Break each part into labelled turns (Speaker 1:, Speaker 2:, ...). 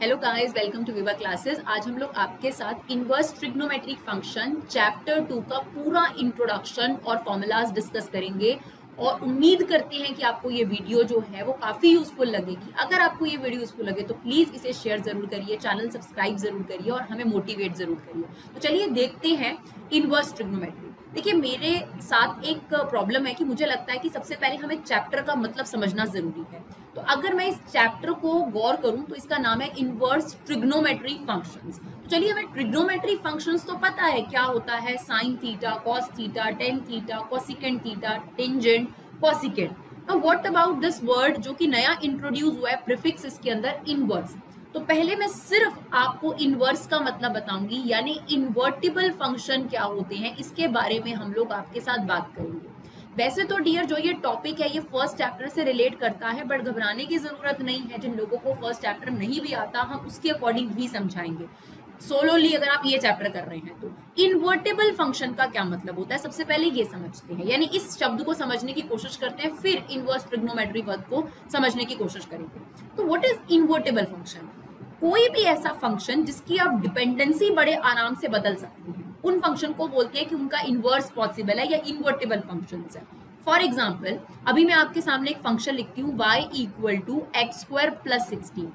Speaker 1: Hello guys, welcome to Viva Classes. आज हम लोग आपके साथ इनवर्स ट्रिग्नोमेट्रिक फंक्शन चैप्टर 2 का पूरा इंट्रोडक्शन और फॉर्मूलाज डिस्कस करेंगे और उम्मीद करते हैं कि आपको ये वीडियो जो है वो काफ़ी यूजफुल लगेगी। अगर आपको ये वीडियो यूजफुल लगे तो प्लीज़ इसे शेयर ज़रूर करिए, चैनल सब्सक्राइब ज़रूर करिए और हमें मोटिवेट ज़रूर करिए। तो चलिए देखते हैं इनवर्स ट्रिग्नोमेट्री। देखिए, मेरे साथ एक प्रॉब्लम है कि मुझे लगता है कि सबसे पहले हमें चैप्टर का मतलब समझना ज़रूरी है। तो अगर मैं इस चैप्टर को गौर करूं तो इसका नाम है इनवर्स ट्रिग्नोमेट्री फंक्शंस। तो चलिए, हमें ट्रिग्नोमेट्री फंक्शंस तो पता है क्या होता है, sine theta, cos theta, tan theta, cosecant theta, tangent, cosecant. Now what about this word जो कि नया इंट्रोड्यूस हुआ है, प्रीफिक्स इसके अंदर इनवर्स। तो पहले मैं सिर्फ आपको इनवर्स का मतलब बताऊंगी, यानी इन्वर्टिबल फंक्शन क्या होते हैं, इसके बारे में हम लोग आपके साथ बात करेंगे। वैसे तो डियर जो ये टॉपिक है ये फर्स्ट चैप्टर से रिलेट करता है, बट घबराने की जरूरत नहीं है। जिन लोगों को फर्स्ट चैप्टर नहीं भी आता हम उसके अकॉर्डिंग ही समझाएंगे सोलोली, अगर आप ये चैप्टर कर रहे हैं तो। इन्वर्टेबल फंक्शन का क्या मतलब होता है, सबसे पहले ये समझते हैं, यानी इस शब्द को समझने की कोशिश करते हैं, फिर इनवर्स ट्रिग्नोमेट्री वर्ड को समझने की कोशिश करेंगे। तो व्हाट इज इन्वर्टेबल फंक्शन? कोई भी ऐसा फंक्शन जिसकी आप डिपेंडेंसी बड़े आराम से बदल सकते हैं, उन फंक्शन को बोलते हैं कि उनका इनवर्स पॉसिबल है या इन्वर्टेबल फंक्शंस है। फॉर एग्जाम्पल, अभी मैं आपके सामने एक फंक्शन लिखती हूँ y equal to x square plus 16।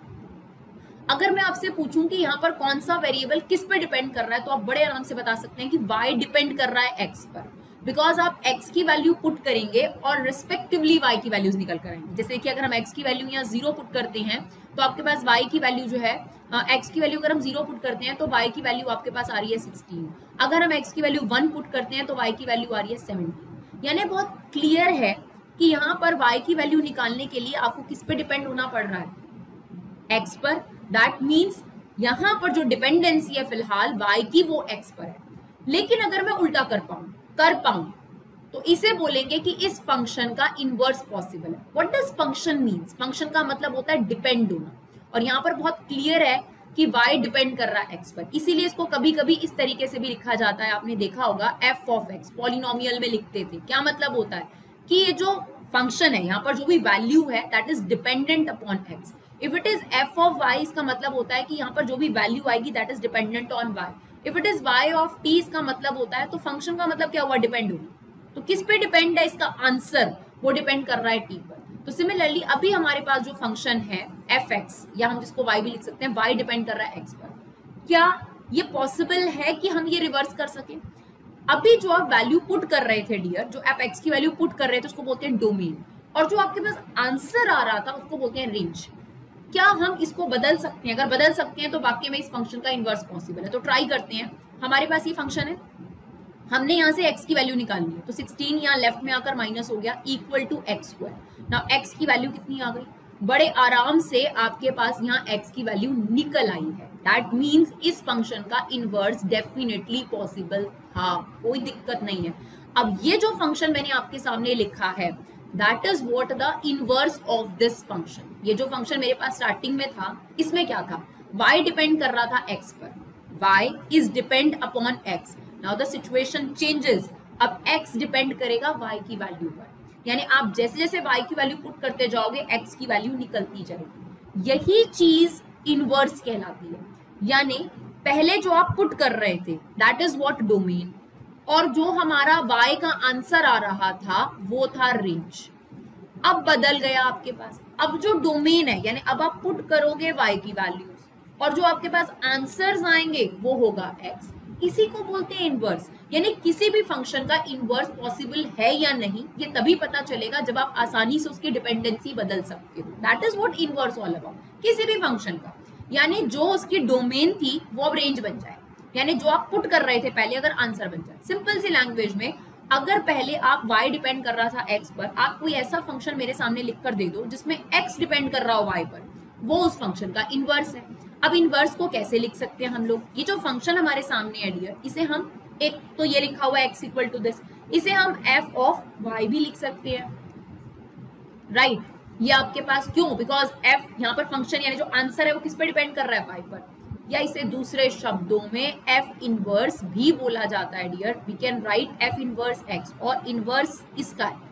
Speaker 1: अगर मैं आपसे पूछूं कि यहाँ पर कौन सा वेरिएबल किस पे डिपेंड कर रहा है, तो आप बड़े आराम से बता सकते हैं कि y डिपेंड कर रहा है x पर, बिकॉज आप x की वैल्यू पुट करेंगे और रिस्पेक्टिवली y की वैल्यूज निकल कर आएंगे। जैसे कि अगर हम x की वैल्यू यहाँ 0 पुट करते हैं तो आपके पास y की वैल्यू जो है, x की वैल्यू अगर हम 0 पुट करते हैं तो y की वैल्यू आपके पास आ रही है 16। अगर हम x की वैल्यू 1 पुट करते हैं तो y की वैल्यू आ रही है 17। यानी बहुत क्लियर है कि यहाँ पर y की वैल्यू निकालने के लिए आपको किस पे डिपेंड होना पड़ रहा है, x पर। दैट मीन्स यहाँ पर जो डिपेंडेंसी है फिलहाल y की, वो x पर है। लेकिन अगर मैं उल्टा कर पाऊं तो इसे बोलेंगे कि इस फंक्शन का इनवर्स पॉसिबल है। What does function means? Function का मतलब होता है डिपेंड होना, और यहाँ पर बहुत क्लियर है कि y डिपेंड कर रहा है x पर, इसीलिए इसको कभी कभी इस तरीके से भी लिखा जाता है। आपने देखा होगा f ऑफ x पॉलिनोमियल में लिखते थे। क्या मतलब होता है कि ये जो फंक्शन है, यहाँ पर जो भी वैल्यू है that is dependent upon x। If it is f of y, इसका मतलब होता है कि यहाँ पर जो भी वैल्यू आएगी that is dependent on y। If it is y of t, इसका मतलब होता है, तो फंक्शन का मतलब क्या हुआ, डिपेंड होना। तो किस पे डिपेंड है इसका आंसर, वो डिपेंड कर रहा है t पर। तो सिमिलरली अभी हमारे पास जो फंक्शन है fx, या हम जिसको y भी लिख सकते हैं, y डिपेंड कर रहा है x पर। क्या ये पॉसिबल है कि हम ये रिवर्स कर सकें? अभी जो आप वैल्यू पुट कर रहे थे डियर, जो आप x की वैल्यू पुट कर रहे थे उसको बोलते हैं डोमेन, और जो आपके पास आंसर आ रहा था उसको बोलते हैं रेंज। क्या हम इसको बदल सकते हैं? अगर बदल सकते हैं तो वाकई में इस फंक्शन का इनवर्स पॉसिबल है। तो ट्राई करते हैं। हमारे पास ये फंक्शन है, हमने यहाँ से x की वैल्यू निकालनी है, तो 16 यहाँ लेफ्ट में आकर माइनस हो गया, equal to x square. Now x की वैल्यू कितनी आ गई? बड़े आराम से आपके पास यहाँ x की वैल्यू निकल आई है। दैट मीन्स इस फंक्शन का इनवर्स डेफिनेटली पॉसिबल था, कोई दिक्कत नहीं है। अब ये जो फंक्शन मैंने आपके सामने लिखा है, that is what the inverse of this function. ये जो फंक्शन मेरे पास स्टार्टिंग में था, इसमें क्या था, y डिपेंड कर रहा था x पर, y is depend upon x। Now the situation changes, अब x डिपेंड करेगा y की वैल्यू पर, यानी आप जैसे जैसे y की वैल्यू पुट करते जाओगे x की वैल्यू निकलती जाएगी। यही चीज इनवर्स कहलाती है, यानी पहले जो आप पुट कर रहे थे दैट इज व्हाट डोमेन, और जो हमारा y का आंसर आ रहा था वो था रेंज। अब बदल गया आपके पास, अब जो डोमेन है, यानी अब आप पुट करोगे y की वैल्यूज और जो आपके पास आंसर्स आएंगे वो होगा x। इसी को बोलते हैं इनवर्स। यानी किसी भी फंक्शन का इनवर्स पॉसिबल है या नहीं, ये तभी पता चलेगा जब आप आसानी से उसकी डिपेंडेंसी बदल सकते हो। That is what inverse all about. किसी भी फंक्शन का, यानी जो उसकी डोमेन थी वो अब रेंज बन जाए, यानी जो आप पुट कर रहे थे पहले अगर आंसर बन जाए। सिंपल सी लैंग्वेज में, अगर पहले आप y डिपेंड कर रहा था x पर, आप कोई ऐसा फंक्शन मेरे सामने लिख कर दे दो जिसमें x डिपेंड कर रहा हो y पर, वो उस फंक्शन का इनवर्स है। अब इनवर्स को कैसे लिख सकते हैं हम लोग? ये जो फंक्शन हमारे सामने है डियर, इसे हम एक, तो ये लिखा हुआ है x इक्वल टू दिस, इसे हम f ऑफ y भी लिख सकते हैं, राइट? ये आपके पास क्यों? बिकॉज f यहाँ पर फंक्शन, यानी जो आंसर है वो किस पे डिपेंड कर रहा है, y पर। या इसे दूसरे शब्दों में f इनवर्स भी बोला जाता है dear. We can write f inverse x, और इनवर्स इसका है,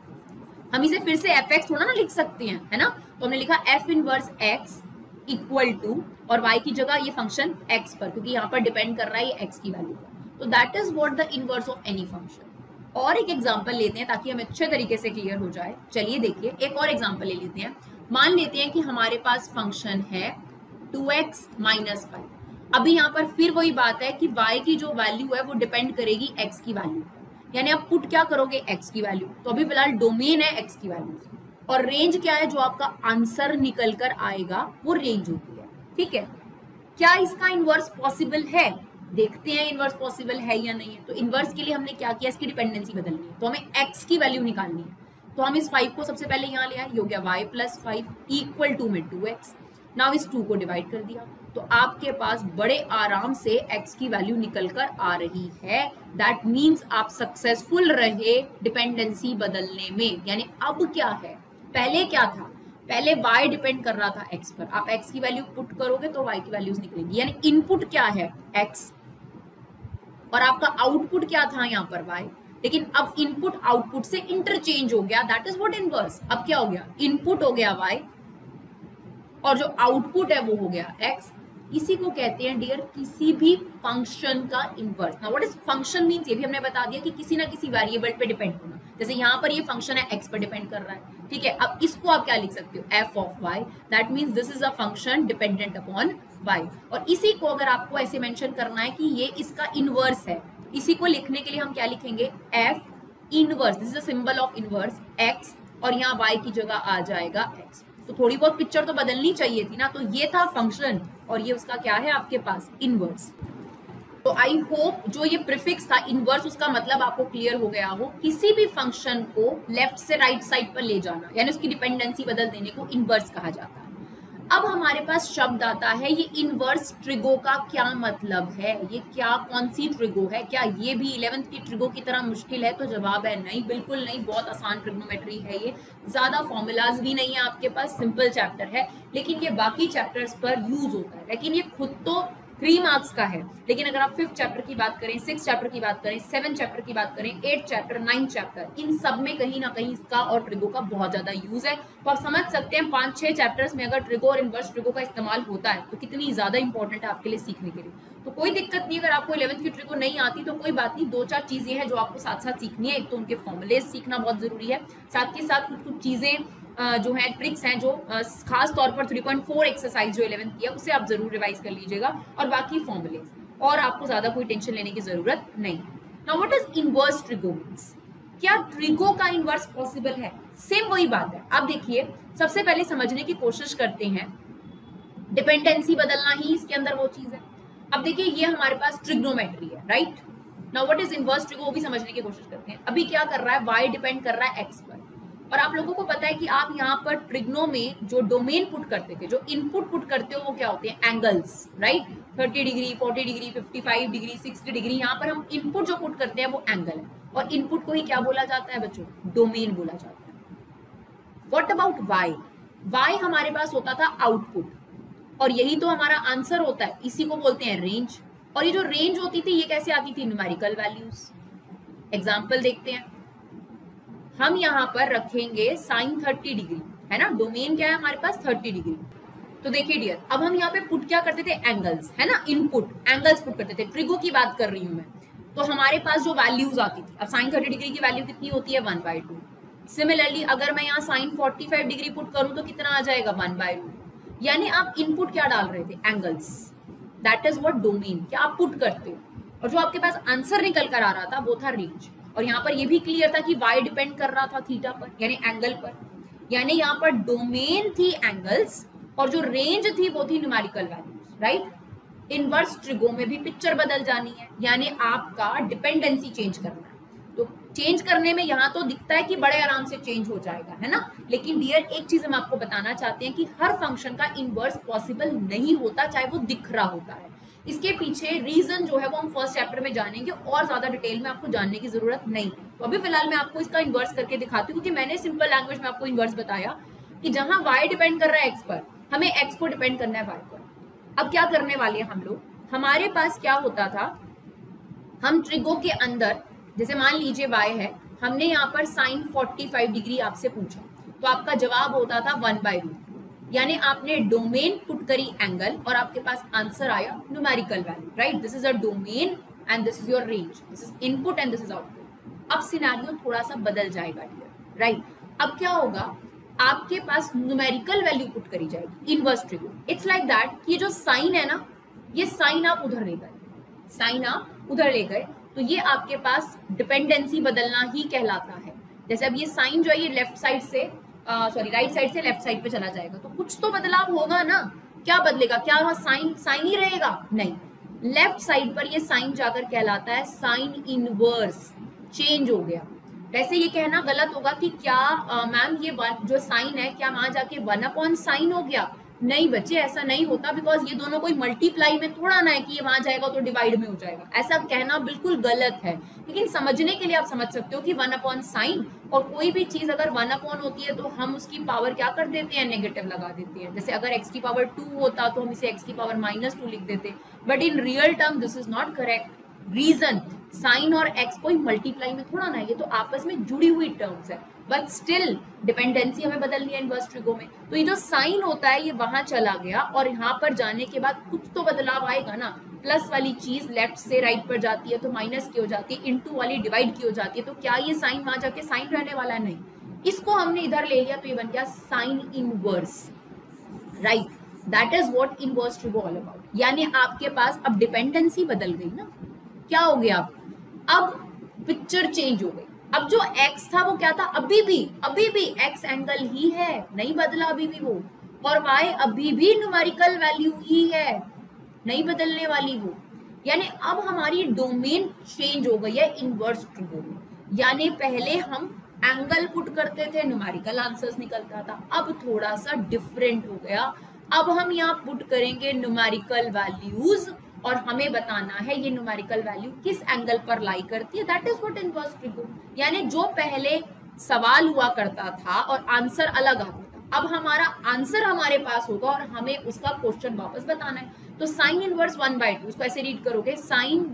Speaker 1: हम इसे फिर से fx थोड़ा ना लिख सकते हैं, है ना? तो हमने लिखा f inverse x equal to, और y की जगह ये फंक्शन x पर, क्योंकि यहाँ पर डिपेंड कर रहा है ये x की वैल्यू पर। तो that is what the inverse of any function. और एक एग्जांपल लेते हैं ताकि हमें अच्छे तरीके से क्लियर हो जाए। चलिए देखिए एक और एग्जांपल ले लेते हैं। मान लेते हैं कि हमारे पास फंक्शन है 2x माइनस 5। अभी यहाँ पर फिर वही बात है कि y की जो वैल्यू है वो डिपेंड करेगी x की वैल्यू पर, यानी आप पुट क्या करोगे x की वैल्यू। तो अभी फिलहाल डोमेन है x की वैल्यू और रेंज क्या है, जो आपका आंसर निकल कर आएगा वो रेंज होती है। ठीक है, क्या इसका इनवर्स पॉसिबल है? देखते हैं इनवर्स पॉसिबल है या नहीं है। तो इनवर्स के लिए हमने क्या किया, इसकी डिपेंडेंसी बदलनी है, तो हमें x की वैल्यू निकालनी है। तो हम इस 5 को सबसे पहले यहाँ ले आए, हो गया y प्लस 5 इक्वल टू में 2x। नाउ इस 2 को डिवाइड कर दिया तो आपके पास बड़े आराम से x की वैल्यू निकल कर आ रही है। दैट मीन्स आप सक्सेसफुल रहे डिपेंडेंसी बदलने में। यानी अब क्या है, पहले क्या था, पहले y डिपेंड कर रहा था x पर, आप x की वैल्यू पुट करोगे तो y की वैल्यूज निकलेंगी। यानी इनपुट क्या है x और आपका आउटपुट क्या था यहाँ पर y, लेकिन अब इनपुट आउटपुट से इंटरचेंज हो गया। That is what inverse. अब क्या हो गया, इनपुट हो गया y और जो आउटपुट है वो हो गया x। इसी को कहते हैं डियर किसी भी फंक्शन का inverse. Now what is function means, ये भी हमने बता दिया कि किसी ना किसी वेरिएबल पे डिपेंड होना। जैसे यहाँ पर ये फंक्शन है x पर डिपेंड कर रहा है। ठीक है, अब इसको आप क्या लिख सकते हो, f of y। That means this is a function dependent upon y। और इसी को अगर आपको ऐसे मेंशन करना है कि ये इसका इनवर्स है, इसी को लिखने के लिए हम क्या लिखेंगे, f inverse, this is a symbol of inverse x और यहाँ y की जगह आ जाएगा x। तो थोड़ी बहुत पिक्चर तो बदलनी चाहिए थी ना। तो ये था फंक्शन और ये उसका क्या है आपके पास, इनवर्स। तो आई होप जो ये प्रीफिक्स था इनवर्स, उसका मतलब आपको क्लियर हो गया हो। किसी भी फंक्शन को लेफ्ट से राइट साइड पर ले जाना यानी उसकी डिपेंडेंसी बदल देने को इनवर्स कहा जाता है। अब हमारे पास शब्द आता है ये इनवर्स ट्रिगो का क्या मतलब है, ये क्या, कौन सी ट्रिगो है, क्या ये भी 11th की ट्रिगो की तरह मुश्किल है? तो जवाब है नहीं, बिल्कुल नहीं। बहुत आसान ट्रिग्नोमेट्री है ये, ज्यादा फॉर्मूलाज भी नहीं है आपके पास, सिंपल चैप्टर है, लेकिन ये बाकी चैप्टर्स पर यूज होता है। लेकिन ये खुद तो 3 मार्क्स का है, लेकिन अगर आप 5th चैप्टर की बात करें, 6th चैप्टर की बात करें, 7th चैप्टर की बात करें, 8th चैप्टर, 9th चैप्टर, इन सब में कहीं ना कहीं इसका और ट्रिगो का बहुत ज्यादा यूज है। तो आप समझ सकते हैं 5-6 चैप्टर्स में अगर ट्रिगो और इनवर्स ट्रिगो का इस्तेमाल होता है तो कितनी ज्यादा इंपॉर्टेंट है आपके लिए सीखने के लिए। तो कोई दिक्कत नहीं, अगर आपको 11th की ट्रिगो नहीं आती तो कोई बात नहीं, 2-4 चीजें हैं जो आपको साथ साथ सीखनी है। एक तो उनके फॉर्मुलेज सीखना बहुत जरूरी है, साथ के साथ कुछ कुछ चीजें जो है ट्रिक्स हैं जो खास तौर पर 3.4 एक्सरसाइज जो 11th की है उससे आप जरूर रिवाइज कर लीजिएगा, और बाकी फॉर्मुलेज, और आपको ज्यादा कोई टेंशन लेने की जरूरत नहीं। Now what is inverse trigo means, क्या ट्रिगो का इनवर्स पॉसिबल है? सेम वही बात है। आप देखिए सबसे पहले समझने की कोशिश करते हैं, डिपेंडेंसी बदलना ही इसके अंदर वो चीज है। अब देखिए ये हमारे पास ट्रिग्नोमेट्री है, right. Now what is inverse trigo, वो भी समझने की कोशिश करते हैं। अभी क्या कर रहा है, y डिपेंड कर रहा है x पर, और आप लोगों को पता है कि आप यहाँ पर ट्रिग्नो में जो डोमेन पुट करते थे, जो इनपुट पुट करते हो, वो क्या होते हैं, angles, right. 30 degree, 40 degree, 55 degree, 60 degree, यहाँ पर हम इनपुट जो पुट करते हैं वो एंगल है, और इनपुट को ही क्या बोला जाता है बच्चों, डोमेन बोला जाता है। व्हाट अबाउट y, y हमारे पास होता था आउटपुट, और यही तो हमारा आंसर होता है, इसी को बोलते हैं रेंज। और ये जो रेंज होती थी ये कैसे आती थी, न्यूमेरिकल वैल्यूज। एग्जाम्पल देखते हैं, हम यहाँ पर रखेंगे साइन 30 डिग्री, है ना, डोमेन क्या है हमारे पास 30 डिग्री। तो देखिए डियर, अब हम यहाँ पे पुट क्या करते थे, एंगल्स, है ना, इनपुट एंगल्स पुट करते थे। ट्रिगो की बात कर रही हूँ मैं। तो हमारे पास जो वैल्यूज आती थी, अब साइन 30 डिग्री की वैल्यू कितनी होती है, 1/2। सिमिलरली अगर मैं यहाँ साइन 45 डिग्री पुट करूँ तो कितना आ जाएगा, 1/√। यानी आप इनपुट क्या डाल रहे थे, angles. That is what domain, क्या आप पुट करते हो, और जो आपके पास आंसर निकल कर आ रहा था वो था रेंज। और यहाँ पर ये भी क्लियर था कि y डिपेंड कर रहा था थीटा पर, यानी एंगल पर, यानी यहाँ पर डोमेन थी एंगल्स और जो रेंज थी वो थी numerical values, right. Inverse trigo में भी पिक्चर बदल जानी है, यानी आपका डिपेंडेंसी चेंज करना है। तो चेंज करने में यहाँ तो दिखता है कि बड़े आराम से चेंज हो जाएगा, है ना, लेकिन डियर एक चीज हम आपको बताना चाहते हैं कि हर फंक्शन का इनवर्स पॉसिबल नहीं होता, चाहे वो दिख रहा होता है। इसके पीछे रीजन जो है वो हम फर्स्ट चैप्टर में जानेंगे, और ज्यादा डिटेल में आपको जानने की जरूरत नहीं है। तो अभी फिलहाल मैं आपको इसका इन्वर्स करके दिखाती हूँ, क्योंकि मैंने सिंपल लैंग्वेज में आपको इन्वर्स बताया कि जहां y डिपेंड कर रहा है x पर, हमें x को डिपेंड करना है y पर। अब क्या करने वाले हैं हम लोग, हमारे पास क्या होता था, हम ट्रिगो के अंदर जैसे मान लीजिए y है, हमने यहाँ पर साइन 45 डिग्री आपसे पूछा, तो आपका जवाब होता था 1/√। यानी आपने डोमेन पुट करी एंगल और आपके पास आंसर आया numerical value, right? This is a domain and this is your range, this is input and this is output. अब सिनेरियो थोड़ा सा बदल जाएगा डियर, राइट? अब क्या होगा, आपके पास न्यूमेरिकल वैल्यू पुट करी जाएगी inverse trigo. It's like that कि जो साइन है ना, ये साइन आप उधर ले गए, साइन आप उधर ले गए, तो ये आपके पास डिपेंडेंसी बदलना ही कहलाता है। जैसे अब ये साइन जो है ये लेफ्ट साइड से राइट साइड से लेफ्ट साइड पे चला जाएगा, तो कुछ तो बदलाव होगा ना। क्या बदलेगा? क्या वहां साइन साइन ही रहेगा? नहीं, लेफ्ट साइड पर ये साइन जाकर कहलाता है साइन इनवर्स, चेंज हो गया। वैसे ये कहना गलत होगा कि क्या मैम ये जो साइन है क्या वहां जाके 1/sin हो गया? नहीं बच्चे, ऐसा नहीं होता, बिकॉज ये दोनों कोई मल्टीप्लाई में थोड़ा ना है कि ये वहां जाएगा तो डिवाइड में हो जाएगा। ऐसा कहना बिल्कुल गलत है, लेकिन समझने के लिए आप समझ सकते हो कि 1/sin, और कोई भी चीज अगर 1 होती है तो हम उसकी पावर क्या कर देते हैं, नेगेटिव लगा देते हैं। जैसे अगर x की पावर 2 होता तो हम इसे x की पावर -2 लिख देते, but in real term this is not correct. Reason, sine और x कोई मल्टीप्लाई में थोड़ा ना है, ये तो आपस में जुड़ी हुई टर्म्स है, बट स्टिल डिपेंडेंसी हमें बदलनी है इनवर्स ट्रिगो में। तो ये जो साइन होता है ये वहां चला गया और यहाँ पर जाने के बाद कुछ तो बदलाव आएगा ना। प्लस वाली चीज लेफ्ट से राइट पर जाती है तो माइनस की हो जाती है, इनटू वाली डिवाइड की हो जाती है, तो क्या ये साइन वहां जाके साइन रहने वाला है? नहीं, इसको हमने इधर ले लिया तो ये बन गया sine inverse, right? That is what inverse trigo all about. यानी आपके पास अब डिपेंडेंसी बदल गई ना, क्या हो गया, अब पिक्चर चेंज हो गई। अब जो x था वो क्या था, अभी भी x एंगल ही है, नहीं बदला अभी भी वो, और y अभी भी न्यूमेरिकल वैल्यू ही है, नहीं बदलने वाली वो। यानी अब हमारी डोमेन चेंज हो गई है इनवर्स ट्रिगो में। यानी पहले हम एंगल पुट करते थे, न्यूमेरिकल आंसर्स निकलता था, अब थोड़ा सा डिफरेंट हो गया। अब हम यहाँ पुट करेंगे न्यूमेरिकल वैल्यूज और हमें बताना है ये न्यूमेरिकल वैल्यू किस एंगल पर लाई करती है। That is what inverse trigo. यानी जो पहले सवाल हुआ करता था और आंसर अलग आता था, अब हमारा आंसर हमारे पास होगा और हमें उसका क्वेश्चन वापस बताना है। तो साइन इनवर्स 1/2, उसको ऐसे रीड करोगे, साइन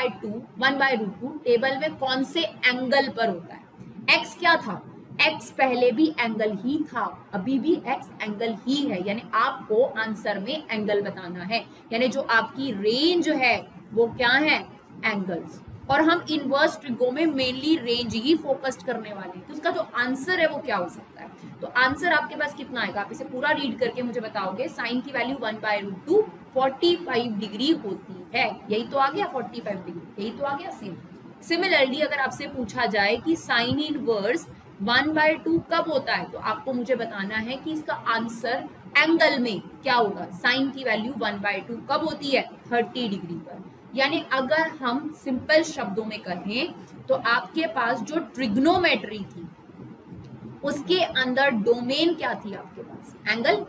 Speaker 1: 1/2 टेबल में कौन से एंगल पर होता है? एक्स क्या था? x पहले भी एंगल ही था, अभी भी x एंगल ही है, यानी आपको आंसर में एंगल बताना है। यानी जो आपकी रेंज है वो क्या है? एंगल्स। और हम इनवर्स ट्रिगो में मेनली रेंज ही फोकस्ड करने वाले हैं, तो उसका जो आंसर है वो क्या हो सकता है? तो आंसर आपके पास कितना आएगा? आप इसे पूरा रीड करके मुझे बताओगे। साइन की वैल्यू 1/2 45 डिग्री होती है, यही तो आ गया 45 डिग्री, यही तो आ गया सेम। सिमिलरली अगर आपसे पूछा जाए कि साइन इनवर्स 1/2 कब होता है, तो आपको मुझे बताना है कि इसका आंसर एंगल में क्या होगा। साइन की वैल्यू 1/2 कब होती है? 30 डिग्री पर। यानी अगर हम सिंपल शब्दों में कहें तो आपके पास जो ट्रिग्नोमेट्री थी उसके अंदर डोमेन क्या थी आपके पास? एंगल।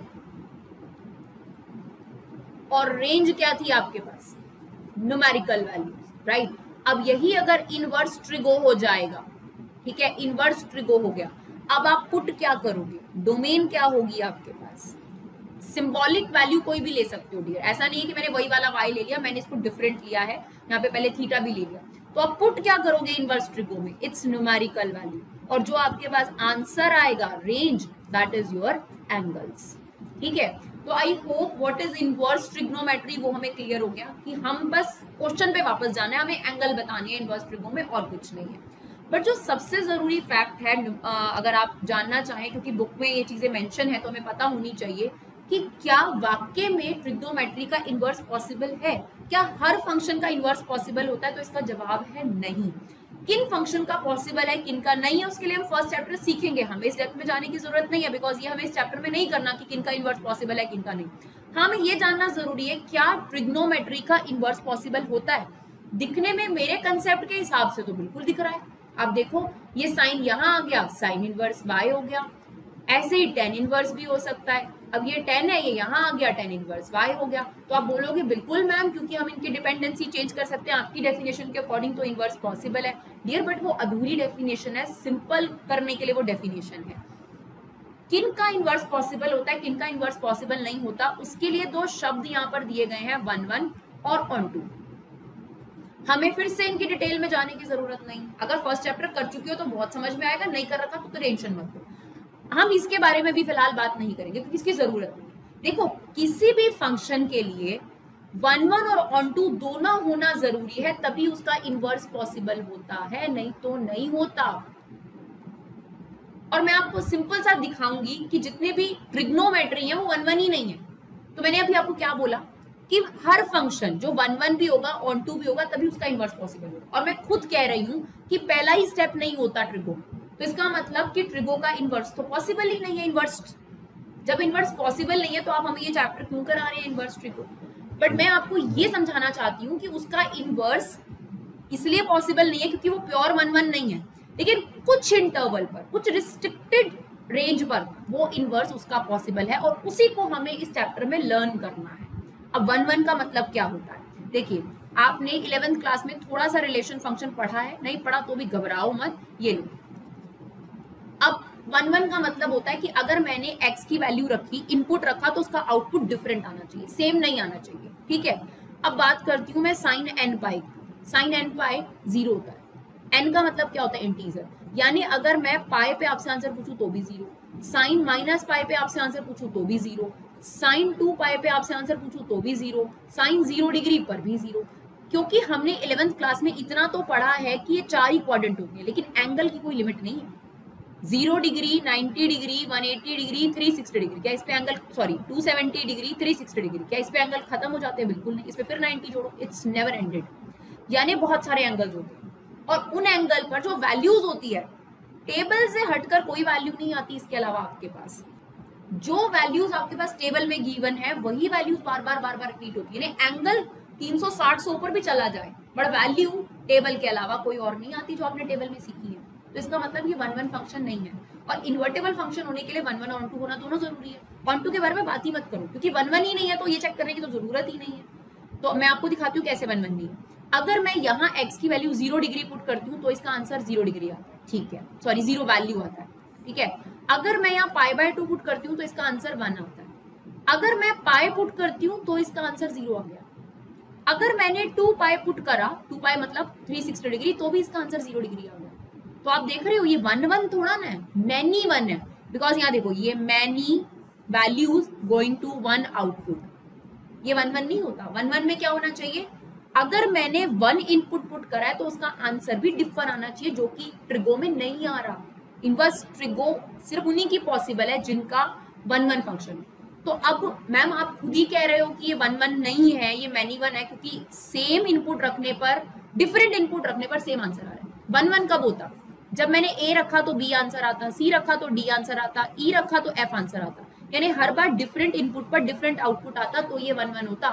Speaker 1: और रेंज क्या थी आपके पास? Numerical values, right? अब यही अगर इनवर्स ट्रिगो हो जाएगा, ठीक है, इनवर्स ट्रिगो हो गया, अब आप पुट क्या करोगे? डोमेन क्या होगी आपके पास? सिंबॉलिक वैल्यू कोई भी ले सकते हो डियर, ऐसा नहीं है कि मैंने वही वाला y ले लिया, मैंने इसको डिफरेंट लिया है, यहाँ पे पहले थीटा भी ले लिया। तो आप पुट क्या करोगे इनवर्स ट्रिगो में? इट्स न्यूमेरिकल वैल्यू, और जो आपके पास आंसर आएगा range, that is your angles, ठीक है। तो I hope what is inverse trigonometry वो हमें क्लियर हो गया कि हम बस क्वेश्चन पे वापस जाना है, हमें एंगल बतानी है इनवर्स ट्रिगो में, और कुछ नहीं है। बट जो सबसे जरूरी फैक्ट है, अगर आप जानना चाहें, क्योंकि बुक में ये चीजें मेंशन है तो हमें पता होनी चाहिए कि क्या वाकई में ट्रिग्नोमेट्री का इनवर्स पॉसिबल है? क्या हर फंक्शन का इनवर्स पॉसिबल होता है? तो इसका जवाब है नहीं। किन फंक्शन का पॉसिबल है, किन का नहीं है, उसके लिए हम फर्स्ट चैप्टर सीखेंगे। हमें इस डेप्थ में जाने की जरूरत नहीं है, बिकॉज ये हमें इस चैप्टर में नहीं करना कि किन का इनवर्स पॉसिबल है, किन का नहीं। हाँ, हमें ये जानना जरूरी है क्या ट्रिग्नोमेट्री का इनवर्स पॉसिबल होता है। दिखने में मेरे कंसेप्ट के हिसाब से तो बिल्कुल दिख रहा है। आप देखो, ये साइन यहाँ आ गया, साइन इनवर्स y हो गया। ऐसे ही टेन इनवर्स भी हो सकता है। अब ये 10 है, ये यहाँ आ गया, टेन इनवर्स y हो गया। तो आप बोलोगे बिल्कुल मैम, क्योंकि हम इनकी डिपेंडेंसी चेंज कर सकते हैं, आपकी डेफिनेशन के अकॉर्डिंग तो इनवर्स पॉसिबल है। डियर, बट वो अधूरी डेफिनेशन है, सिंपल करने के लिए वो डेफिनेशन है। किन का इनवर्स पॉसिबल होता है, किन का इनवर्स पॉसिबल नहीं होता, उसके लिए दो शब्द यहाँ पर दिए गए हैं, 1 और onto। हमें फिर से इनकी डिटेल में जाने की जरूरत नहीं। अगर फर्स्ट चैप्टर कर चुके हो तो बहुत समझ में आएगा, नहीं कर रखा तो टेंशन मत लो। हम इसके बारे में भी फिलहाल बात नहीं करेंगे क्योंकि इसकी जरूरत नहीं है। देखो किसी भी फंक्शन के लिए 1 और ऑन टू दोनों होना जरूरी है, तभी उसका इनवर्स पॉसिबल होता है, नहीं तो नहीं होता। और मैं आपको सिंपल सा दिखाऊंगी कि जितने भी ट्रिग्नोमेट्री है वो 1 ही नहीं है। तो मैंने अभी आपको क्या बोला कि हर फंक्शन जो 1 भी होगा ऑन टू भी होगा तभी उसका इनवर्स पॉसिबल होगा। और मैं खुद कह रही हूं कि पहला ही स्टेप नहीं होता ट्रिगो, तो इसका मतलब कि ट्रिगो का इनवर्स तो पॉसिबल ही नहीं है। इनवर्स जब इनवर्स पॉसिबल नहीं है तो आप हमें ये चैप्टर क्यों करा रहे हैं इनवर्स ट्रिगो। बट मैं आपको ये समझाना चाहती हूँ कि उसका इनवर्स इसलिए पॉसिबल नहीं है क्योंकि वो प्योर 1 नहीं है, लेकिन कुछ इंटरवल पर, कुछ रिस्ट्रिक्टेड रेंज पर वो इनवर्स उसका पॉसिबल है, और उसी को हमें इस चैप्टर में लर्न करना है। अब 1 का मतलब क्या होता है, देखिए आपने 11th क्लास में थोड़ा सा रिलेशन फंक्शन पढ़ा है, नहीं पढ़ा तो भी घबराओ मत, ये लो। अब 1 का मतलब होता है कि अगर मैंने x की वैल्यू रखी, इनपुट रखा, तो उसका आउटपुट डिफरेंट आना चाहिए, सेम नहीं आना चाहिए, ठीक है। अब बात करती हूँ मैं sine n pi. Sine n pi 0 होता है। n का मतलब क्या होता है, इंटीजर, यानी अगर मैं पाई पे आपसे आंसर पूछूं तो भी 0, साइन माइनस पाई पे आपसे आंसर पूछूं तो भी 0, साइन 2 पाई पे आपसे आंसर पूछूं तो भी 0, साइन 0 डिग्री पर भी 0। क्योंकि हमने 11th क्लास में इतना तो पढ़ा है कि ये 4 ही क्वाड्रेंट होंगे, लेकिन एंगल की कोई लिमिट नहीं है। 0 डिग्री, 90 डिग्री, 180 डिग्री, 360 डिग्री, क्या इस पे एंगल, सॉरी 270 डिग्री, 360 डिग्री, क्या इस पे एंगल खत्म हो जाते हैं? बिल्कुल नहीं, इस पे फिर 90 जोड़ो, इट्स नेवर एंडेड। यानी बहुत सारे एंगल्स होते हैं, और उन एंगल पर जो वैल्यूज होती है, टेबल से हटकर कोई वैल्यू नहीं आती इसके अलावा आपके पास। जो वैल्यूज आपके पास टेबल में गिवन है वही वैल्यूज बार बार रिपीट होती है। यानी एंगल 360 से ऊपर भी चला जाए, बट वैल्यू टेबल के अलावा कोई और नहीं आती जो आपने टेबल में सीखी है। तो इसका मतलब ये 1 फंक्शन नहीं है, और इन्वर्टेबल फंक्शन होने के लिए 1 और 2 होना दोनों जरूरी है। ऑन टू के बारे में बात ही मत करो, क्योंकि 1 ही नहीं है तो ये चेक करने की तो जरूरत ही नहीं है। तो मैं आपको दिखाती हूँ कैसे 1 नहीं है। अगर मैं यहाँ x की वैल्यू 0 डिग्री पुट करती हूँ तो इसका आंसर 0 डिग्री आता है, ठीक है, सॉरी 0 वैल्यू आता है, ठीक है। अगर मैं यहाँ π/2 पुट करती हूँ तो इसका आंसर 1 आता है। अगर मैं पाई पुट करती हूँ तो इसका आंसर 0 आ गया। अगर मैंने 2 पाई पुट करा, 2 पाई मतलब 360 डिग्री, तो भी इसका आंसर 0 डिग्री आ गया। तो आप देख रहे हो ये 1 थोड़ा ना है, मैनी 1 है, बिकॉज यहाँ देखो ये many values going to 1 output, ये 1 नहीं होता। 1 में क्या होना चाहिए, अगर मैंने 1 इनपुट पुट करा है तो उसका आंसर भी डिफर आना चाहिए, जो कि ट्रिगो में नहीं आ रहा। इनवर्स ट्रिगो सिर्फ उन्हीं की पॉसिबल है जिनका 1 फंक्शन। तो अब मैम आप खुद ही कह रहे हो कि ये 1 नहीं है, ये मैनी 1 है, क्योंकि सेम इनपुट रखने पर, डिफरेंट इनपुट रखने पर सेम आंसर आ रहा है। 1 कब होता, जब मैंने ए रखा तो बी आंसर आता, सी रखा तो डी आंसर आता, ई रखा तो एफ आंसर आता, यानी हर बार डिफरेंट इनपुट पर डिफरेंट आउटपुट आता, तो ये 1 होता।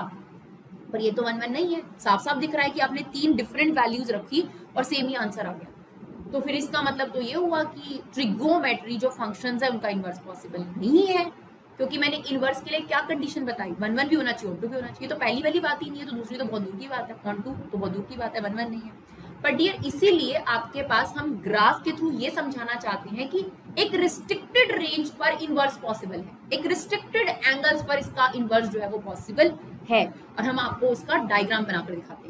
Speaker 1: पर ये तो 1 नहीं है, साफ साफ दिख रहा है कि आपने 3 डिफरेंट वैल्यूज रखी और सेम ही आंसर आ गया। तो फिर इसका मतलब तो ये हुआ कि ट्रिगोमेट्री जो फंक्शंस है उनका इनवर्स पॉसिबल नहीं है, क्योंकि मैंने इनवर्स के लिए क्या कंडीशन बताई, 1 भी होना चाहिए, ऑन टू भी होना चाहिए। तो पहली वाली बात ही नहीं है, तो दूसरी तो बहुत दूर की बात है, ऑन टू तो बहुत दूर की बात है, 1 नहीं है। पर डियर इसीलिए आपके पास हम ग्राफ के थ्रू ये समझाना चाहते हैं कि एक रिस्ट्रिक्टेड रेंज पर इनवर्स पॉसिबल है, एक रिस्ट्रिक्टेड एंगल्स पर इसका इनवर्स जो है वो पॉसिबल है, और हम आपको उसका डायग्राम बनाकर दिखाते हैं।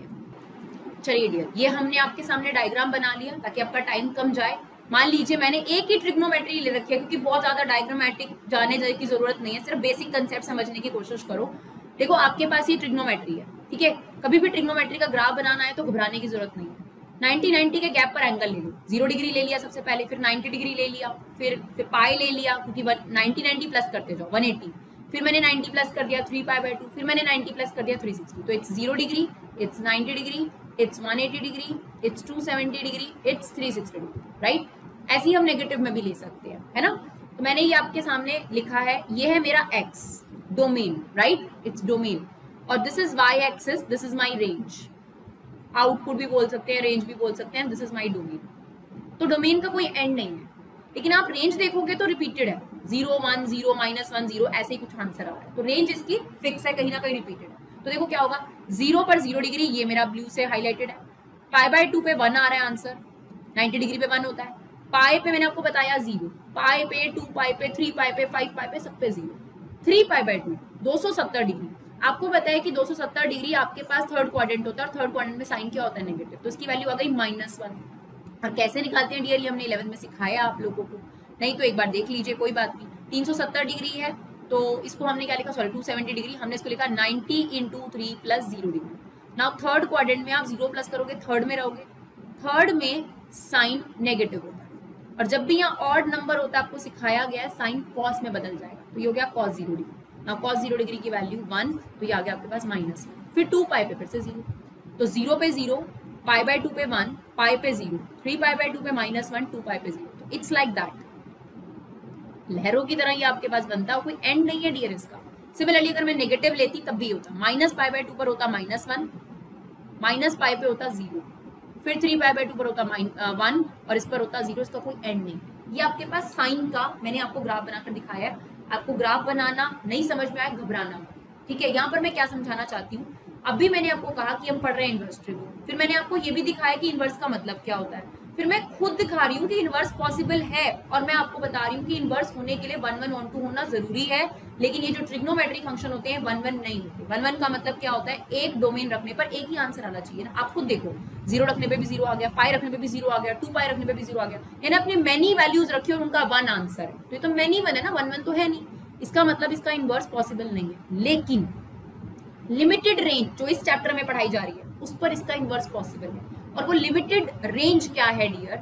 Speaker 1: चलिए डियर, ये हमने आपके सामने डायग्राम बना लिया ताकि आपका टाइम कम जाए। मान लीजिए मैंने एक ही ट्रिग्नोमेट्री ले रखी है, क्योंकि बहुत ज्यादा डायग्रामेटिक जाने की जरूरत नहीं है, सिर्फ बेसिक कंसेप्ट समझने की कोशिश करो। देखो आपके पास ये ट्रिग्नोमेट्री है, ठीक है, कभी भी ट्रिग्नोमेट्री का ग्राफ बनाना है तो घबराने की जरूरत नहीं है। 90-90 के गैप पर एंगल ले लो, 0 डिग्री ले लिया सबसे पहले, फिर 90 डिग्री ले लिया, फिर पाई ले लिया, क्योंकि 90-90 प्लस करते जाओ 180, फिर मैंने 90 प्लस कर दिया 3π/2, फिर मैंने 90 प्लस कर दिया 360, तो it's 0 degree, it's 90 degree, it's 180 degree, it's 270 degree, it's 360 degree, right. ऐसे ही हम नेगेटिव में भी ले सकते हैं, है ना। तो मैंने ये आपके सामने लिखा है, ये है मेरा x domain, right, it's domain, और this is y axis, this is my range, output भी बोल सकते हैं, रेंज भी बोल सकते हैं, दिस इज माय डोमेन। तो डोमेन का कोई एंड नहीं है, लेकिन आप रेंज देखोगे तो रिपीटेड है, 0 1 0 -1 0 ऐसे ही कुछ आंसर आ रहा है, तो रेंज इसकी फिक्स है, कहीं ना कहीं रिपीटेड है। तो देखो क्या होगा, 0 पर 0 डिग्री, ये मेरा ब्लू से हाईलाइटेड है, π/2 पे 1 आ रहा है आंसर, 90 डिग्री पे 1 होता है, पाई पे मैंने आपको बताया 0, पाई पे 2 पाई पे 3 पाई पे 5 पाई पे सब पे 0, 3π/2 270 डिग्री। आपको बताया कि 270 डिग्री आपके पास थर्ड क्वाड्रेंट होता है, और थर्ड क्वाड्रेंट में साइन क्या होता है, नेगेटिव, तो इसकी वैल्यू आ गई -1। और कैसे निकालते हैं डियर, ये हमने 11 में सिखाया आप लोगों को, नहीं तो एक बार देख लीजिए, कोई बात नहीं। 370 डिग्री है तो इसको हमने क्या लिखा, सॉरी 270 डिग्री, हमने इसको लिखा 90 into 3 plus 0 degree. Now third quadrant में आप 0 प्लस करोगे, थर्ड में रहोगे, थर्ड में साइन नेगेटिव होता है, और जब भी यहाँ ऑड नंबर होता है आपको सिखाया गया है साइन कॉस में बदल जाएगा, तो ये हो गया cos 0 degree. Now cos 0 degree की वैल्यू 1, तो ये आ गया आपके पास माइनस, फिर 2 पाई पे फिर से 0, तो 0 पे 0, पाई बाय 2 पे 1, पाई पे 0, 3 पाई बाय 2 पे -1, 2 पाई पे 0, तो इट्स लाइक दैट, लहरों की तरह ये आपके पास बनता है, कोई एंड नहीं है डियर इसका। सिमिलरली अगर मैं नेगेटिव लेती तब भी होता, माइनस पाई बाय 2 पर होता -1, माइनस पाई पे होता 0, फिर 3 पाई बाय 2 पर होता 1 और इस पर होता 0, इसका कोई एंड नहीं। ये आपके पास साइन का मैंने आपको ग्राफ बनाकर दिखाया है, आपको ग्राफ बनाना नहीं समझ में आया घबराना, ठीक है। यहाँ पर मैं क्या समझाना चाहती हूँ, अभी मैंने आपको कहा कि हम पढ़ रहे हैं इनवर्स ट्रिगो, फिर मैंने आपको ये भी दिखाया कि इनवर्स का मतलब क्या होता है, फिर मैं खुद दिखा रही हूँ कि इनवर्स पॉसिबल है, और मैं आपको बता रही हूँ कि इनवर्स होने के लिए 1 1 1 2 होना जरूरी है, लेकिन ये जो ट्रिग्नोमेट्रिक फंक्शन होते हैं 1 1 नहीं होते। 1 1 का मतलब क्या होता है, एक डोमेन रखने पर एक ही आंसर आना चाहिए ना, आप खुद देखो, 0 रखने पे भी 0 आ गया, पाई रखने पे भी 0 आ गया, 2 पाई रखने पे भी 0 आ गया, यानी अपने मेनी वैल्यूज रखी और उनका 1 आंसर है, तो ये तो मेनी 1 है ना, 1 1 तो है नहीं, इसका मतलब इसका इनवर्स पॉसिबल नहीं है। लेकिन लिमिटेड रेंज जो इस चैप्टर में पढ़ाई जा रही है उस पर इसका इनवर्स पॉसिबल है, और वो लिमिटेड रेंज क्या है डियर,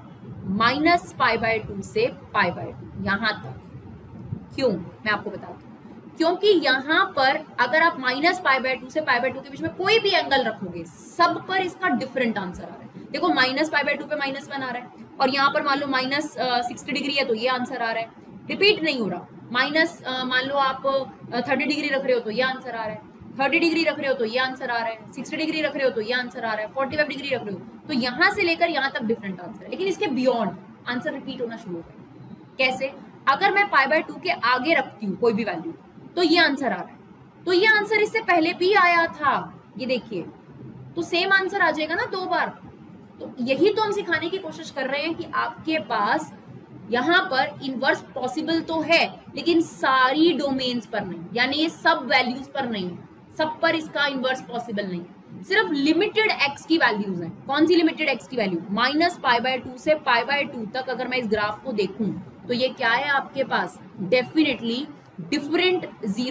Speaker 1: -π/2 से π/2 यहां तक। क्यों, मैं आपको बताती हूँ, क्योंकि यहां पर अगर आप -π/2 से π/2 के बीच में कोई भी एंगल रखोगे, सब पर इसका डिफरेंट आंसर आ रहा है। देखो -π/2 पे -1 आ रहा है, और यहाँ पर मान लो -60 डिग्री है तो ये आंसर आ रहा है, रिपीट नहीं हो रहा। मान लो आप 30 डिग्री रख रहे हो तो ये आंसर आ रहा है, 30 डिग्री रख रहे हो तो ये आंसर आ रहा है, 60 डिग्री रख रहे हो तो ये आंसर आ रहा है, 45 डिग्री रख रहे हो तो यहां से लेकर यहां तक डिफरेंट आंसर है, लेकिन इसके बियॉन्ड आंसर रिपीट होना शुरू होता है। कैसे, अगर मैं π/2 के आगे रखती हूँ कोई भी वैल्यू तो ये आंसर आ रहा है, तो ये आंसर इससे पहले भी आया था, ये देखिए, तो सेम आंसर आ जाएगा ना 2 बार। तो यही तो हम सिखाने की कोशिश कर रहे हैं कि आपके पास यहाँ पर इनवर्स पॉसिबल तो है, लेकिन सारी डोमेन्स पर नहीं, यानी ये सब वैल्यूज पर नहीं है, सब पर इसका इनवर्स पॉसिबल नहीं है, सिर्फ लिमिटेड एक्स की वैल्यूज हैं। कौन सी लिमिटेड एक्स की वैल्यू, -π/2 से π/2 तक अगर मैं इस ग्राफ को देखूं तो ये क्या है आपके पास, डेफिनेटली डिफरेंट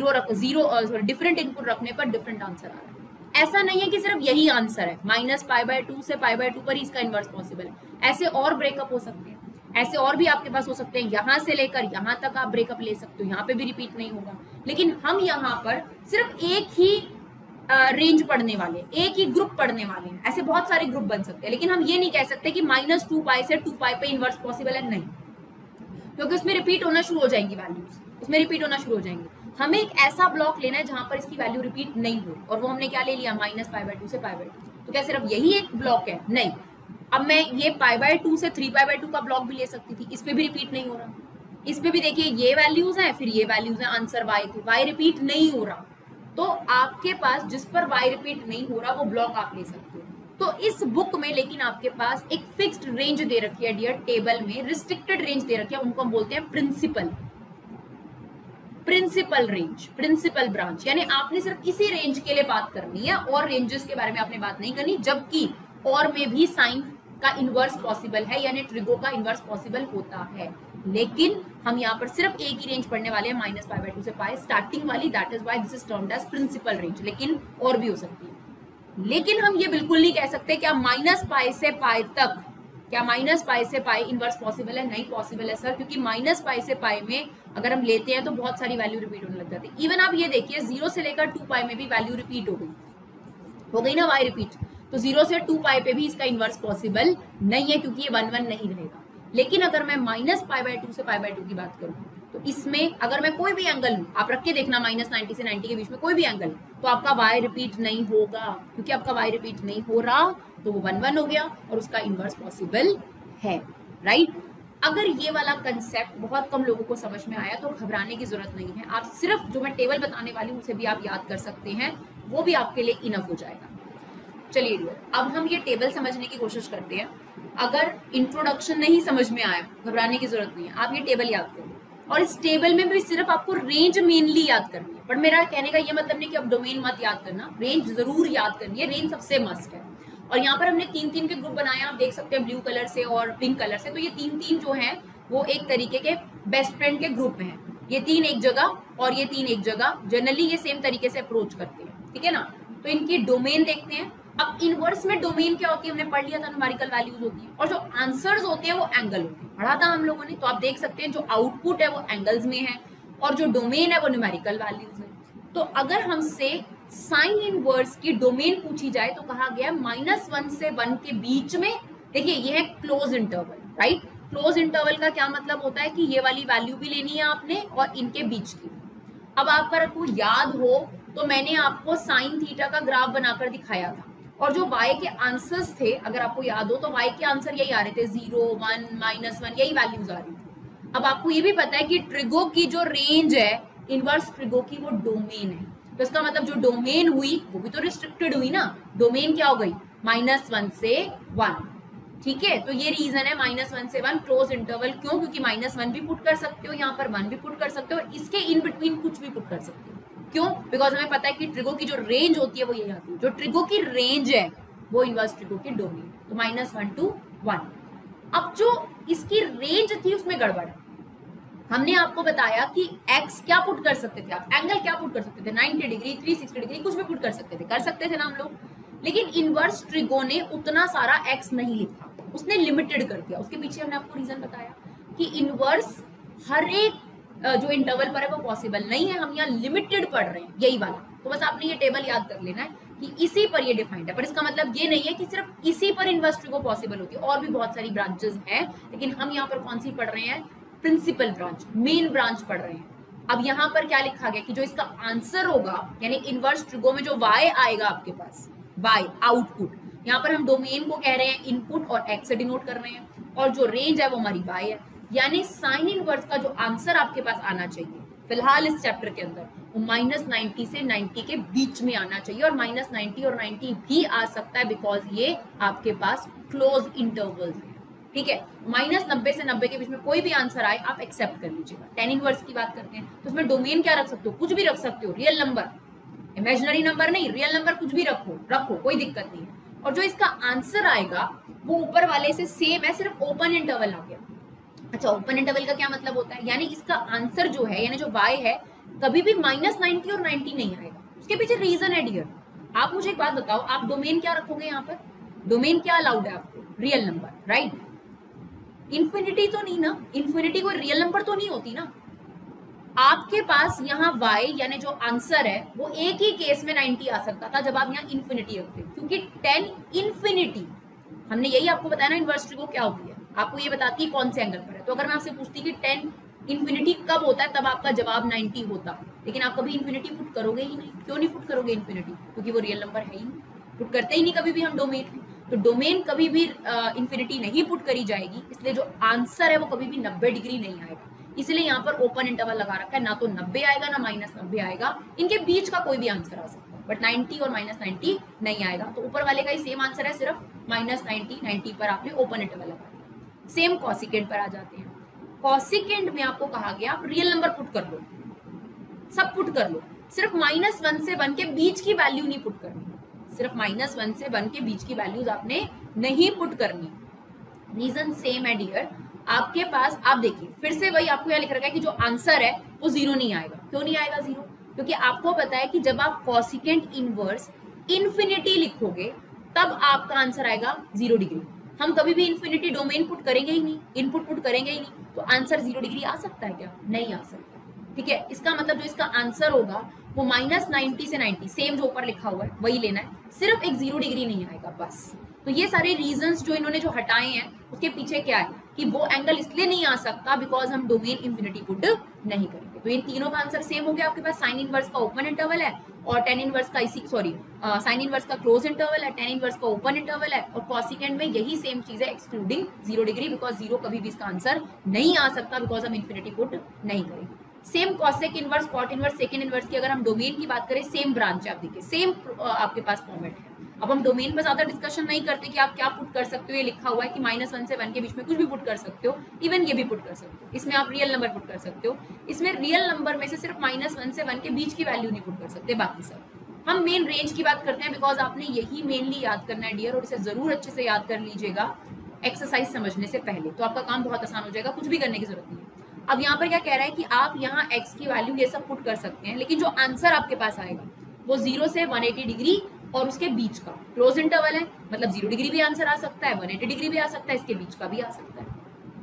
Speaker 1: डिफरेंट इनपुट रखने पर डिफरेंट आंसर आ रहा है। ऐसा नहीं है कि सिर्फ यही आंसर है, -π/2 से π/2 पर ही इसका इनवर्स पॉसिबल है, ऐसे और ब्रेकअप हो सकते हैं, ऐसे और भी आपके पास हो सकते हैं, यहां से लेकर यहां तक आप ब्रेकअप ले सकते हो, यहाँ पे भी रिपीट नहीं होगा। लेकिन हम यहाँ पर सिर्फ एक ही रेंज पढ़ने वाले, एक ही ग्रुप पढ़ने वाले हैं, ऐसे बहुत सारे ग्रुप बन सकते हैं, लेकिन हम ये नहीं कह सकते कि -2π से 2π पे इनवर्स पॉसिबल है, नहीं, क्योंकि उसमें रिपीट होना शुरू हो जाएंगी वैल्यूज, उसमें रिपीट होना शुरू हो जाएंगे। हमें एक ऐसा ब्लॉक लेना है जहां पर इसकी वैल्यू रिपीट नहीं हो, और वो हमने क्या ले लिया, -π/2 से π/2। तो क्या सिर्फ यही एक ब्लॉक है, नहीं, अब मैं ये π/2 से 3π/2 का ब्लॉक भी ले सकती थी, इस पे भी रिपीट नहीं हो रहा, इस पे भी देखिए ये वैल्यूज हैं, फिर ये वैल्यूज हैं, आंसर y थे, y रिपीट नहीं हो रहा, तो आपके पास जिस पर y रिपीट नहीं हो रहा वो ब्लॉक आप ले सकते हो। तो इस बुक में लेकिन आपके पास एक फिक्स्ड रेंज दे रखी है डियर, टेबल में रिस्ट्रिक्टेड रेंज दे रखी है, उनको हम बोलते हैं प्रिंसिपल रेंज, प्रिंसिपल ब्रांच, यानी आपने सिर्फ इसी रेंज के लिए बात करनी है और रेंजेस के बारे में आपने बात नहीं करनी, जबकि और में भी साइन का इनवर्स पॉसिबल है, यानी ट्रिगो का इनवर्स पॉसिबल होता है, लेकिन हम यहाँ पर सिर्फ एक ही रेंज पढ़ने वाले हैं, -π/2 से π स्टार्टिंग वाली, that is why this is termed as principal range, लेकिन और भी हो सकती है। लेकिन हम ये बिल्कुल नहीं कह सकते क्या -π से π तक, क्या -π से π इनवर्स पॉसिबल है, नहीं पॉसिबल है सर, क्योंकि -π से π में अगर हम लेते हैं तो बहुत सारी वैल्यू रिपीट होने लग जाती है। इवन आप ये देखिए 0 से लेकर 2π में भी वैल्यू रिपीट हो गई ना, y रिपीट, तो 0 से 2π पे भी इसका इनवर्स पॉसिबल नहीं है, क्योंकि ये 1 1 नहीं रहेगा। लेकिन अगर मैं -π/2 से π/2 की बात करूं तो इसमें अगर मैं कोई भी एंगल लूं, आप रख के देखना -90 से 90 के बीच में कोई भी एंगल, तो आपका y रिपीट नहीं होगा, क्योंकि आपका y रिपीट नहीं हो रहा तो वो 1 1 हो गया और उसका इनवर्स पॉसिबल है, राइट। अगर ये वाला कंसेप्ट बहुत कम लोगों को समझ में आया तो घबराने की जरूरत नहीं है, आप सिर्फ जो मैं टेबल बताने वाली हूँ उसे भी आप याद कर सकते हैं, वो भी आपके लिए इनफ हो जाएगा। चलिए डियर, अब हम ये टेबल समझने की कोशिश करते हैं। अगर इंट्रोडक्शन नहीं समझ में आया, घबराने की जरूरत नहीं है, आप ये टेबल याद करो, और इस टेबल में भी सिर्फ आपको रेंज मेनली याद करनी है, पर मेरा कहने का ये मतलब नहीं कि आप डोमेन मत याद करना, रेंज जरूर याद करनी है, रेंज सबसे मस्ट है। और यहाँ पर हमने 3-3 के ग्रुप बनाए, आप देख सकते हैं ब्लू कलर से और पिंक कलर से। तो ये 3-3 जो है वो एक तरीके के बेस्ट फ्रेंड के ग्रुप में है। ये 3 एक जगह और ये 3 एक जगह, जनरली ये सेम तरीके से अप्रोच करते हैं, ठीक है ना। तो इनकी डोमेन देखते हैं। अब इनवर्स में डोमेन क्या होती है हमने पढ़ लिया था, न्यूमेरिकल वैल्यूज होती है, और जो आंसर्स होते हैं वो एंगल होते हैं, पढ़ा था हम लोगों ने। तो आप देख सकते हैं जो आउटपुट है वो एंगल्स में है और जो डोमेन है वो न्यूमेरिकल वैल्यूज है। तो अगर हमसे साइन इनवर्स की डोमेन पूछी जाए तो कहा गया -1 से 1 के बीच में, देखिए ये है close interval, right. Close interval का क्या मतलब होता है कि ये वाली वैल्यू भी लेनी है आपने और इनके बीच की। अब आपको याद हो तो मैंने आपको साइन थीटा का ग्राफ बनाकर दिखाया था, और जो y के आंसर्स थे अगर आपको याद हो तो y के आंसर यही आ रहे थे, 0, 1, -1, यही वैल्यूज आ रही थी। अब आपको ये भी पता है कि ट्रिगो की जो रेंज है इनवर्स ट्रिगो की वो डोमेन है, तो इसका मतलब जो डोमेन हुई वो भी तो रिस्ट्रिक्टेड हुई ना। डोमेन क्या हो गई, -1 से 1, ठीक है। तो ये रीजन है -1 से 1 क्लोज इंटरवल। क्यों, क्योंकि -1 भी पुट कर सकते हो, यहाँ पर 1 भी पुट कर सकते हो, इसके इन बिटवीन कुछ भी पुट कर सकते हो। क्यों, बिकॉज हमें पता है कि ट्रिगो की जो रेंज होती है वो यही आती है, जो ट्रिगो की रेंज है वो इनवर्स ट्रिगो की डोमेन, तो -1 to 1। अब जो इसकी रेंज थी उसमें गड़बड़ है। हमने आपको बताया कि x क्या पुट कर सकते थे, आप एंगल क्या पुट कर सकते थे, 90 डिग्री, 360 डिग्री, कुछ भी पुट कर सकते थे ना हम लोग। लेकिन इनवर्स ट्रिगो ने उतना सारा x नहीं लिखा, उसने लिमिटेड कर दिया। उसके पीछे हमने आपको रीजन बताया कि इनवर्स हर एक जो इंटरवल पर है वो पॉसिबल नहीं है, हम यहाँ लिमिटेड पढ़ रहे हैं, यही वाला। तो बस आपने ये टेबल याद कर लेना है कि इसी पर ये डिफाइंड है, पर इसका मतलब ये नहीं है कि सिर्फ इसी पर इनवर्स ट्रिगो पॉसिबल होती है, और भी बहुत सारी ब्रांचेस हैं। लेकिन हम यहाँ पर कौन सी पढ़ रहे हैं, प्रिंसिपल ब्रांच, मेन ब्रांच पढ़ रहे हैं। अब यहाँ पर क्या लिखा गया कि जो इसका आंसर होगा, यानी इनवर्स ट्रिगो में जो y आएगा आपके पास, y आउटपुट, यहाँ पर हम डोमेन को कह रहे हैं इनपुट और x से डिनोट कर रहे हैं, और जो रेंज है वो हमारी y है। यानी साइन इनवर्स का जो आंसर आपके पास आना चाहिए फिलहाल इस चैप्टर के अंदर, वो -90 से 90 के बीच में आना चाहिए, और -90 और 90 भी आ सकता है बिकॉज ये आपके पास क्लोज इंटरवल्स है, ठीक है। -90 से 90 के बीच में कोई भी आंसर आए आप एक्सेप्ट कर लीजिएगा। टेन इनवर्स की बात करते हैं तो उसमें डोमेन क्या रख सकते हो, कुछ भी रख सकते हो, रियल नंबर, इमेजिनरी नंबर नहीं, रियल नंबर कुछ भी रखो, कोई दिक्कत नहीं है। और जो इसका आंसर आएगा वो ऊपर वाले से सेम है, सिर्फ ओपन इंटरवल आ गया। अच्छा, ओपन इंटरवल का क्या मतलब होता है, यानी इसका आंसर जो है, यानी जो y है, कभी भी -90 और 90 नहीं आएगा। उसके पीछे रीजन है डियर। आप मुझे एक बात बताओ, आप डोमेन क्या रखोगे यहाँ पर, डोमेन क्या अलाउड है आपको, रियल नंबर, राइट। इन्फिनिटी तो नहीं ना, इन्फिनिटी कोई रियल नंबर तो नहीं होती ना। आपके पास यहाँ y यानी जो आंसर है वो एक ही केस में 90 आ सकता था जब आप यहाँ इन्फिनिटी रखते, क्योंकि 10 इन्फिनिटी, हमने यही आपको बताया ना इनवर्स ट्रिगो क्या होती है, आपको ये बताती है कौन से एंगल पर है। तो अगर मैं आपसे पूछती कि 10 इन्फिनिटी कब होता है, तब आपका जवाब 90 होता, लेकिन आप कभी इन्फिनिटी पुट करोगे ही नहीं। क्यों नहीं पुट करोगे इन्फिनिटी, क्योंकि वो रियल नंबर है ही नहीं, पुट करते ही नहीं कभी भी हम डोमेन में। तो डोमेन कभी भी इन्फिनिटी नहीं पुट करी जाएगी, इसलिए जो आंसर है वो कभी भी 90 डिग्री नहीं आएगा। इसलिए यहाँ पर ओपन इंटरवल लगा रखा है, ना तो 90 आएगा ना -90 आएगा, इनके बीच का कोई भी आंसर आ सकता है, बट 90 और -90 नहीं आएगा। तो ऊपर वाले का ही सेम आंसर है, सिर्फ -90, 90 पर आपने ओपन इंटरवल लगा दिया। सेम कॉसिकेंड पर आ जाते हैं। कॉसिकेंड में आपको कहा गया आप रियल नंबर पुट कर लो, सब पुट कर लो, सिर्फ -1 से 1 के बीच की वैल्यू नहीं पुट करनी, सिर्फ -1 से 1 के बीच की वैल्यूज आपने नहीं पुट करनी। रीजन सेम है डियर, आपके पास आप देखिए फिर से वही आपको यहाँ लिख रखा है कि जो आंसर है वो 0 नहीं आएगा। क्यों नहीं आएगा 0, क्योंकि आपको पता है कि जब आप कॉसिकेंट इनवर्स इन्फिनिटी लिखोगे तब आपका आंसर आएगा 0 डिग्री। हम कभी भी इन्फिनिटी डोमेन पुट करेंगे ही नहीं, इनपुट पुट करेंगे ही नहीं, तो आंसर 0 डिग्री आ सकता है क्या, नहीं आ सकता, ठीक है। इसका मतलब जो इसका आंसर होगा वो -90 से 90 सेम जो ऊपर लिखा हुआ है वही लेना है, सिर्फ एक 0 डिग्री नहीं आएगा बस। तो ये सारे रीजंस जो इन्होंने जो हटाए हैं उसके पीछे क्या है कि वो एंगल इसलिए नहीं आ सकता बिकॉज हम डोमेन इन्फिनिटी पुट नहीं करेंगे। तो इन तीनों का आंसर सेम हो गया, आपके पास साइन इनवर्स का ओपन इंटरवल है और टेन इनवर्स का साइन इनवर्स का क्लोज इंटरवल है, टेन इनवर्स का ओपन इंटरवल है, और कॉसिकेंड में यही सेम चीज है एक्सक्लूडिंग 0 डिग्री, बिकॉज 0 कभी भी इसका आंसर नहीं आ सकता बिकॉज हम इन्फिनिटी पुट नहीं करेंगे। Same cosec inverse, cot inverse, secant inverse की अगर हम डोमेन की बात करें, सेम ब्रांच है, आप देखिए सेम आपके पास फॉर्मेट है। अब हम डोमेन पर ज्यादा डिस्कशन नहीं करते कि आप क्या पुट कर सकते हो, ये लिखा हुआ है कि -1 से 1 के बीच में कुछ भी पुट कर सकते हो, इवन ये भी पुट कर सकते हो, इसमें आप रियल नंबर पुट कर सकते हो। इसमें रियल नंबर में से सिर्फ -1 से 1 के बीच की वैल्यू नहीं पुट कर सकते, बाकी सब हम मेन रेंज की बात करते हैं बिकॉज आपने यही मेनली याद करना है डियर, और इसे जरूर अच्छे से याद कर लीजिएगा एक्सरसाइज समझने से पहले, तो आपका काम बहुत आसान हो जाएगा, कुछ भी करने की जरूरत नहीं है। अब यहाँ पर क्या कह रहा है कि आप यहाँ x की वैल्यू ये सब पुट कर सकते हैं, लेकिन जो आंसर आपके पास आएगा वो 0 से 180 डिग्री और उसके बीच का क्लोज इंटरवल है, मतलब 0 डिग्री भी आंसर आ सकता है, 180 डिग्री भी आ सकता है, इसके बीच का भी आ सकता है।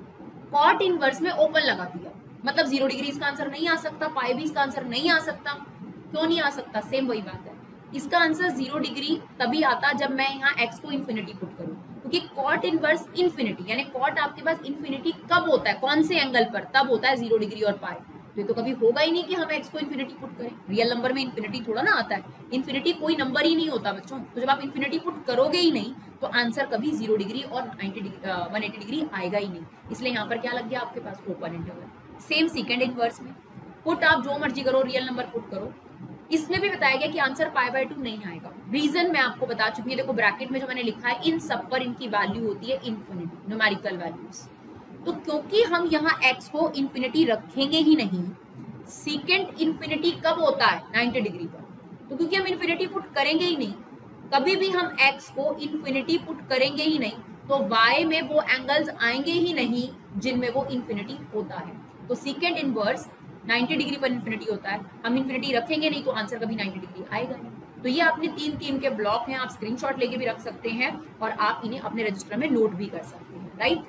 Speaker 1: कॉट इनवर्स में ओपन लगा दिया, मतलब 0 डिग्री इसका आंसर नहीं आ सकता, पाई भी इसका आंसर नहीं आ सकता। क्यों नहीं आ सकता? सेम वही बात है, इसका आंसर 0 डिग्री तभी आता जब मैं यहाँ x को इन्फिनिटी पुट करूं, क्योंकि कॉट इनवर्स इन्फिनिटी यानी कॉट आपके पास इन्फिनिटी कब होता है, कौन से एंगल पर? तब होता है 0 डिग्री और पाई। तो ये तो कभी होगा ही नहीं कि हम x को इन्फिनिटी पुट करें, रियल नंबर में इन्फिनिटी थोड़ा ना आता है, इन्फिनिटी कोई नंबर ही नहीं होता बच्चों। तो जब आप इन्फिनिटी पुट करोगे ही नहीं तो आंसर कभी 0 डिग्री और 180 डिग्री आएगा ही नहीं, इसलिए यहाँ पर क्या लग गया आपके पास? Open interval. Same secant inverse में पुट आप जो मर्जी करो, रियल नंबर पुट करो, इसमें भी बताया गया कि आंसर π/2 नहीं आएगा। रीजन मैं आपको बता चुकी हूँ, देखो ब्रैकेट में जो मैंने लिखा है, इन सब पर इनकी वैल्यू होती है इन्फिनिटी, न्यूमेरिकल वैल्यूज। तो क्योंकि हम यहाँ x को इन्फिनिटी रखेंगे ही नहीं, सेकंड इन्फिनिटी कब होता है? 90 डिग्री पर। तो क्योंकि हम इन्फिनिटी पुट करेंगे ही नहीं, कभी भी हम x को इन्फिनिटी पुट करेंगे ही नहीं, तो y में वो एंगल्स आएंगे ही नहीं जिनमें वो इन्फिनिटी होता है। तो सेकंड इनवर्स 90 डिग्री पर इन्फिनिटी होता है, हम इन्फिनिटी रखेंगे नहीं तो आंसर कभी 90 डिग्री आएगा नहीं। तो ये आपने 3 के ब्लॉक हैं, आप स्क्रीनशॉट लेके भी रख सकते हैं और आप इन्हें अपने रजिस्टर में नोट भी कर सकते हैं, राइट।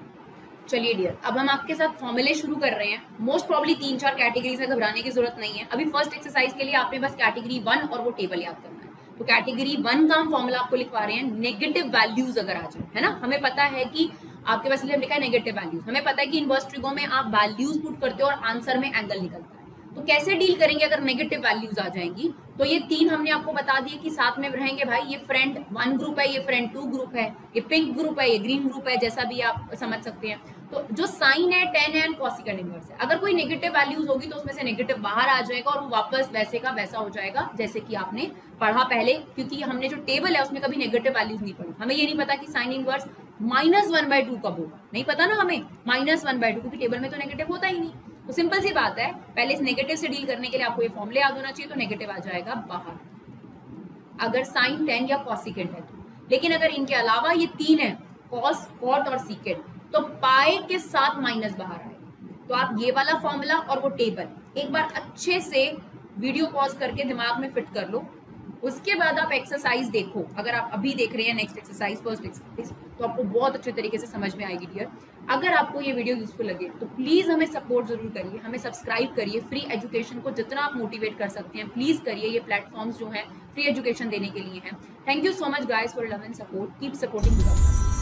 Speaker 1: चलिए डियर, अब हम आपके साथ फॉर्मूले शुरू कर रहे हैं। मोस्ट प्रॉब्ली 3-4 कैटेगरीज है, घबराने की जरूरत नहीं है। अभी फर्स्ट एक्सरसाइज के लिए आपने बस कैटेगरी 1 और वो टेबल याद करना है। तो कैटेगरी 1 का हम फॉर्मूला आपको लिखवा रहे हैं, नेगेटिव वैल्यूज अगर आ जाए, है ना। हमें पता है कि आपके पास लिखा है नेगेटिव वैल्यूज, हमें पता है कि इनवर्स ट्रिगो में आप वैल्यूज पुट करते हो और आंसर में एंगल निकलता है। तो कैसे डील करेंगे अगर नेगेटिव वैल्यूज आ जाएंगी? तो ये 3 हमने आपको बता दिए कि साथ में रहेंगे भाई, ये फ्रेंड 1 ग्रुप है, ये फ्रेंड 2 ग्रुप है, ये पिंक ग्रुप है, ये ग्रीन ग्रुप है, जैसा भी आप समझ सकते हैं। तो जो साइन है tan है एंड कोसेकेंट इनवर्स है, अगर कोई नेगेटिव वैल्यूज होगी तो उसमें से नेगेटिव बाहर आ जाएगा और वो वापस वैसे का वैसा हो जाएगा जैसे कि आपने पढ़ा पहले, क्योंकि हमने जो टेबल है उसमें कभी नेगेटिव वैल्यूज नहीं पढ़ी। हमें ये नहीं पता कि साइन इनवर्स -1/2 कब होगा, नहीं पता ना हमें, -1/2, क्योंकि टेबल में तो नेगेटिव होता ही नहीं। तो सिंपल सी बात है, पहले इस नेगेटिव से डील करने के लिए आपको ये फॉर्मूले याद होना चाहिए। तो नेगेटिव आ जाएगा बाहर अगर साइन tan या कोसेकेंट है तो। लेकिन अगर इनके अलावा ये 3 है, कॉस, कॉट और सीकेंट, तो पाई के साथ माइनस बाहर आएगा। तो आप ये वाला फॉर्मूला और वो टेबल एक बार अच्छे से वीडियो पॉज करके दिमाग में फिट कर लो, उसके बाद आप एक्सरसाइज देखो। अगर आप अभी देख रहे हैं नेक्स्ट एक्सरसाइज, फर्स्ट एक्सरसाइज, तो आपको बहुत अच्छे तरीके से समझ में आएगी डियर। अगर आपको ये वीडियो यूजफुल लगे तो प्लीज हमें सपोर्ट जरूर करिए, हमें सब्सक्राइब करिए। फ्री एजुकेशन को जितना आप मोटिवेट कर सकते हैं प्लीज करिए, ये प्लेटफॉर्म्स जो हैं फ्री एजुकेशन देने के लिए हैं। Thank you so much guys for love and support, keep supporting.